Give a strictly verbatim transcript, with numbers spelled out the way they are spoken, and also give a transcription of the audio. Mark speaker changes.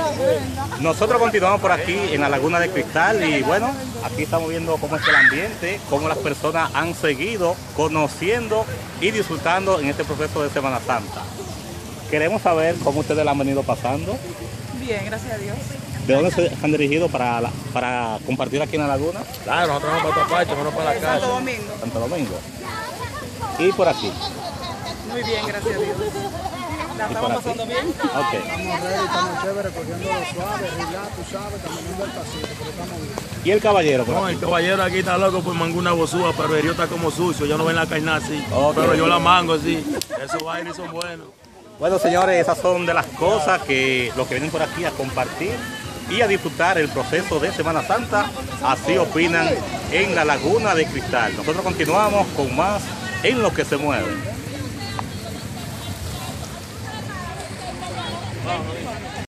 Speaker 1: Nosotros continuamos por aquí en la Laguna de Cristal y bueno, aquí estamos viendo cómo es el ambiente, cómo las personas han seguido conociendo y disfrutando en este proceso de Semana Santa. Queremos saber cómo ustedes la han venido pasando.
Speaker 2: Bien, gracias a Dios.
Speaker 1: ¿De dónde se han dirigido para, la, para compartir aquí en la Laguna?
Speaker 3: Claro, nosotros vamos para otra parte, vamos para la casa.
Speaker 2: Santo Domingo.
Speaker 1: Santo Domingo. Y por aquí.
Speaker 2: Muy bien, gracias a Dios. ¿La estamos pasando bien?
Speaker 1: Ok.
Speaker 4: Estamos ready, estamos chéveres, cogiendo lo suave, relax, tú sabes, caminando al pasito, pero estamos bien.
Speaker 1: ¿Y el caballero por
Speaker 3: No,
Speaker 1: aquí?
Speaker 3: el caballero aquí está loco por mangar una bozúa, pero el río está como sucio, yo no ven la carne así.
Speaker 1: Ok.
Speaker 3: Pero yo la mango así, esos bailes son buenos.
Speaker 1: Bueno, señores, esas son de las cosas que los que vienen por aquí a compartir y a disfrutar el proceso de Semana Santa, así opinan en la Laguna de Cristal. Nosotros continuamos con más en Lo que se mueve.
Speaker 3: Vamos.